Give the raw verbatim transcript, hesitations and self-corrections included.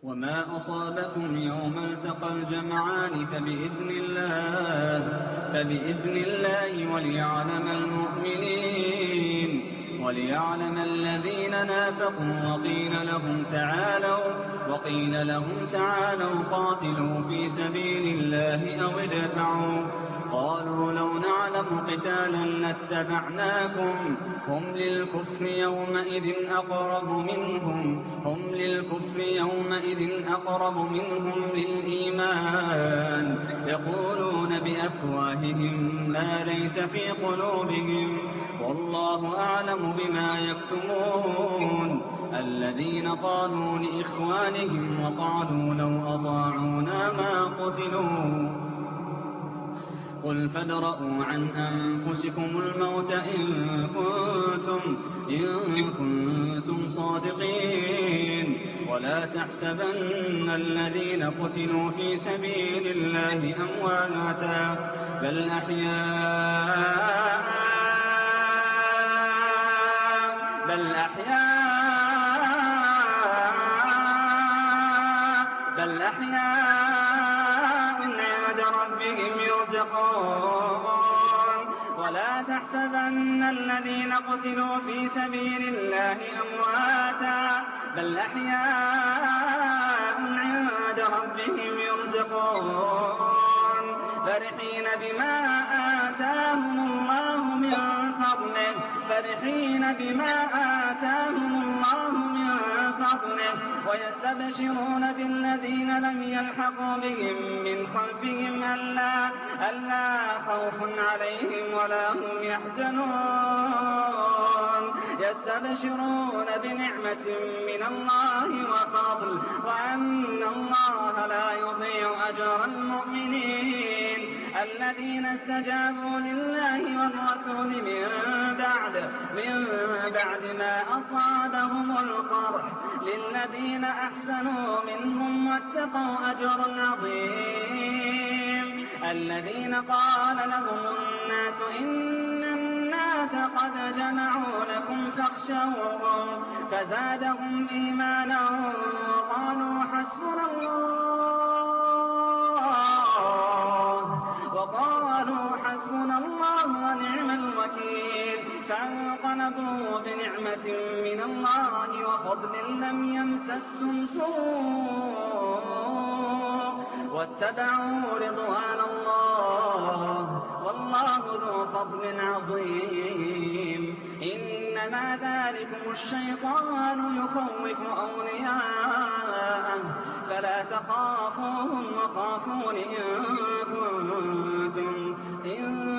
وما أصابكم يوم التقى الجمعان فبإذن الله فبإذن الله وليعلم المؤمنين وليعلم الذين نافقوا وقيل لهم تعالوا وقيل لهم تعالوا قاتلوا في سبيل الله أو ادفعوا قالوا لو نعلم قتالا لاتبعناكم هم للكفر يومئذ أقرب منهم هم للكفر يومئذ أقرب منهم للإيمان يقولون بأفواههم ما ليس في قلوبهم والله أعلم بما يكتمون الذين قالوا لإخوانهم وقالوا لو أطاعونا ما قتلوا قل فادرءوا عن أنفسكم الموت إن كنتم, إن كنتم صادقين ولا تحسبن الذين قتلوا في سبيل الله أمواتا بل أحياء بل أحياء بل أحياء عند ربهم يرزقون ولا تحسبن الذين قتلوا في سبيل الله أمواتا بل أحياء عند ربهم يرزقون فرحين بما آتاهم الله من فضله فرحين بما آتاهم الله من فضله ويستبشرون بالذين لم يلحقوا بهم من خلفهم ألا, ألا خوف عليهم ولا هم يحزنون يستبشرون بنعمة من الله وفضل وأن الله لا يضيع أجر المؤمنين الذين استجابوا لله والرسول من بعد من بعد ما أصابهم القرح للذين أحسنوا منهم واتقوا أجر عظيم الذين قال لهم الناس إن الناس قد جمعوا لكم فاخشوهم فزادهم إيمانا وقالوا حسبنا الله وقالوا حسبنا الله ونعم الوكيل فانقلبوا بنعمة من الله وفضل لم يمسسهم سوء واتبعوا رضوان الله والله ذو فضل عظيم إنما ذلكم الشيطان يخوف أولياءه فلا تخافوهم وخافون إن كنتم إن